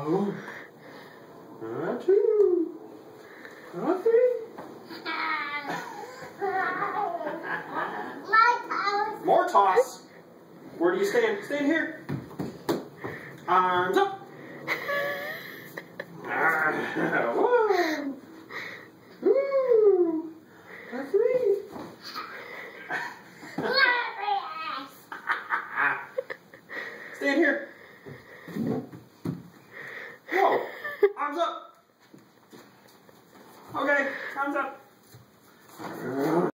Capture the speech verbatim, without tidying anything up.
Oh. Uh, two. Uh, three. More toss. Where do you stand? Stand here. Arms up. Whoa. Woo. A three. Stand here. Whoa. Arms up. Okay. Arms up.